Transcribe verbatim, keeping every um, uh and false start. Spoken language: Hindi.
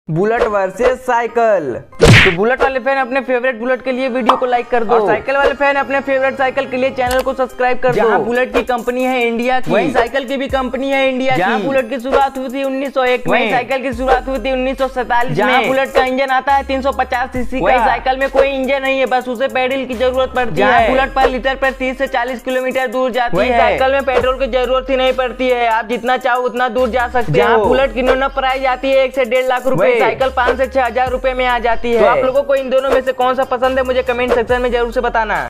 Bullet versus cycle. तो बुलेट वाले फैन अपने फेवरेट बुलेट के लिए वीडियो को लाइक कर दो और साइकिल वाले फैन अपने फेवरेट साइकिल के लिए चैनल को सब्सक्राइब कर दो। जहाँ बुलेट की कंपनी है इंडिया की, वहीं साइकिल की भी कंपनी है इंडिया की। जहाँ बुलेट की शुरुआत हुई थी उन्नीस सौ एक वहीं में, साइकिल की शुरुआत हुई थी उन्नीस सौ सैतालीस में। जहाँ बुलेट का इंजन आता है तीन सौ पचास सीसी वहीं का। साइकिल में कोई इंजन नहीं है, बस उसे पेडल की जरूरत पड़ती जहाँ है। बुलेट पर लीटर पर तीस से चालीस किलोमीटर दूर जाती वहीं है। साइकिल में पेट्रोल की जरूरत ही नहीं पड़ती है, आप जितना चाहो उतना दूर जा सकते जहाँ हो। बुलेट की न्यूनतम प्राइस आती है एक से डेढ़ लाख रुपए, वहीं साइकिल पाँच से छह हजार रुपए में आ जाती है। तो आप लोगों को इन दोनों में से कौन सा पसंद है मुझे कमेंट सेक्शन में जरूर से बताना।